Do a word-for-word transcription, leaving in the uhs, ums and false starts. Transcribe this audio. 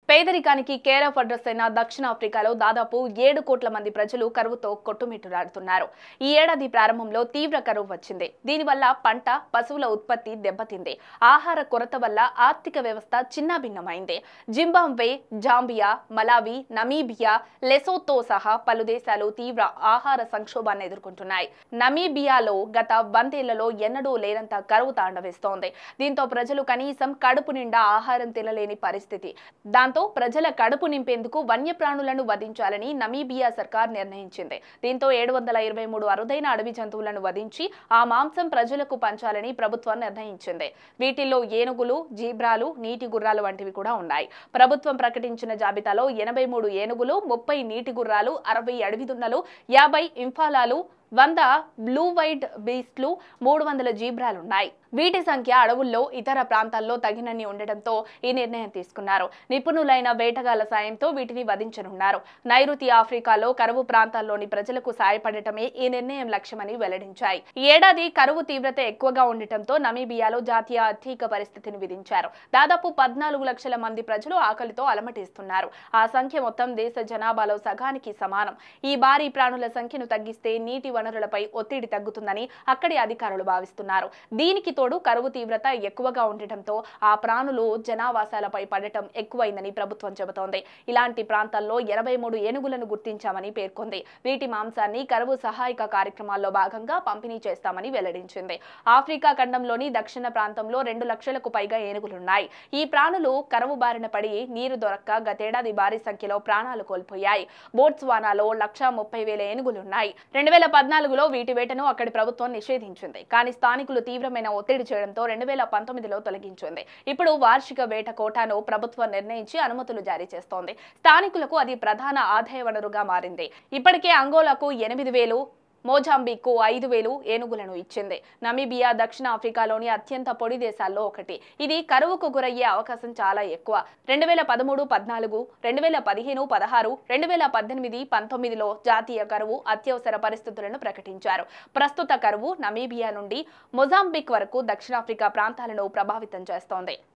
పేదరికానికి care of address అయిన దక్షిణాఫ్రికాలో దాదాపు ఏడు కోట్ల మంది ప్రజలు కరువుతో కొట్టుమిట్టులాడుతున్నారు. ఈ ఏడాది ప్రారంభంలో తీవ్ర కరువు వచ్చింది. దీనివల్ల పంట, పశువుల ఉత్పత్తి దెబ్బతింది. ఆహార కొరత వల్ల ఆర్థిక వ్యవస్థ చిన్నాభిన్నమైంది. Zimbabwe, Zambia, Malawi, Namibia, Lesotho సహా పలు దేశాలు తీవ్ర ఆహార సంక్షోభాన్ని ఎదుర్కొంటున్నాయి. నమీబియాలో గత వందేళ్లలో ఎన్నడూ లేనంత కరువు తాండవిస్తోంది. దీంతో ప్రజలు కనీసం కడుపు నిండా ఆహారం తినలేని పరిస్థితి. దాంతో ప్రజల కడుపు నింపేందుకు వన్యప్రాణులను వధించాలని నమీబియా సర్కార్ నిర్ణయించింది. దీంతో ఏడు వందల ఇరవై మూడు అరుదైన అడవి జంతువులను వధించి ఆ మాంసం ప్రజలకు పంచాలని ప్రభుత్వం నిర్ణయించింది. వీటిల్లో ఏనుగులు, జీబ్రాలు, నీటి గుర్రాలు వంటివి కూడా ఉన్నాయి. ప్రభుత్వం ప్రకటించిన జాబితాలో ఎనభై మూడు ఏనుగులు, ముప్పై నీటి గుర్రాలు, అరవై అడవి దున్నలు, యాభై ఇంఫాలాలు, వంద బ్లూ వైట్ బీస్ట్లు, మూడు వందల జీబ్రాలున్నాయి. వీటి సంఖ్య అడవుల్లో ఇతర ప్రాంతాల్లో తగినన్ని ఉండటంతో ఈ నిర్ణయం తీసుకున్నారు. నిపుణులైన వేటగాళ్ల సాయంతో వీటిని వధించనున్నారు. నైరుతి ఆఫ్రికాలో కరువు ప్రాంతాల్లోని ప్రజలకు సాయపడటమే ఈ నిర్ణయం లక్ష్యమని వెల్లడించాయి. ఈ ఏడాది కరువు తీవ్రత ఎక్కువగా ఉండటంతో నమీబియాలో జాతీయ ఆర్థిక పరిస్థితిని విధించారు. దాదాపు పద్నాలుగు లక్షల మంది ప్రజలు ఆకలితో అలమటిస్తున్నారు. ఆ సంఖ్య మొత్తం దేశ జనాభాలో సగానికి సమానం. ఈ భారీ ప్రాణుల సంఖ్యను తగ్గిస్తే నీటి వనరులపై ఒత్తిడి తగ్గుతుందని అక్కడి అధికారులు భావిస్తున్నారు. దీనికి తోడు కరువు తీవ్రత ఎక్కువగా ఉండటంతో ఆ ప్రాణులు జనావాసాలపై పడటం ఎక్కువైందని ప్రభుత్వం చెబుతోంది. ఇలాంటి ప్రాంతాల్లో ఎనభై మూడు ఏనుగులను గుర్తించామని పేర్కొంది. వీటి మాంసాన్ని కరువు సహాయక కార్యక్రమాల్లో భాగంగా పంపిణీ చేస్తామని వెల్లడించింది. ఆఫ్రికా ఖండంలోని దక్షిణ ప్రాంతంలో రెండు లక్షలకు పైగా ఏనుగులున్నాయి. ఈ ప్రాణులు కరువు బారిన పడి నీరు దొరక్క గతేడాది భారీ సంఖ్యలో ప్రాణాలు కోల్పోయాయి. బోట్స్వానాలో లక్ష ముప్పై వేల ఏనుగులున్నాయి. రెండు వేల పద్నాలుగులో వీటి వేటను అక్కడి ప్రభుత్వం నిషేధించింది. కానీ స్థానికులు తీవ్రమైన ఒత్తిడి చేయడంతో రెండు వేల పంతొమ్మిదిలో తొలగించింది. ఇప్పుడు వార్షిక వేట కోటాను ప్రభుత్వం నిర్ణయించి అనుమతులు జారీ చేస్తోంది. స్థానికులకు అది ప్రధాన ఆదాయ వనరుగా మారింది. ఇప్పటికే అంగోలాకు ఎనిమిది వేలు, మోజాంబిక్కు ఐదు వేలు ఏనుగులను ఇచ్చింది. నమీబియా దక్షిణ ఆఫ్రికాలోని అత్యంత పొడి దేశాల్లో ఒకటి. ఇది కరువుకు గురయ్యే అవకాశం చాలా ఎక్కువ. రెండు వేల పదమూడు పద్నాలుగు, రెండు వేల పదిహేను పదహారు, రెండు వేల పద్దెనిమిది పంతొమ్మిదిలో జాతీయ కరువు అత్యవసర పరిస్థితులను ప్రకటించారు. ప్రస్తుత కరువు నమీబియా నుండి మొజాంబిక్ వరకు దక్షిణాఫ్రికా ప్రాంతాలను ప్రభావితం చేస్తోంది.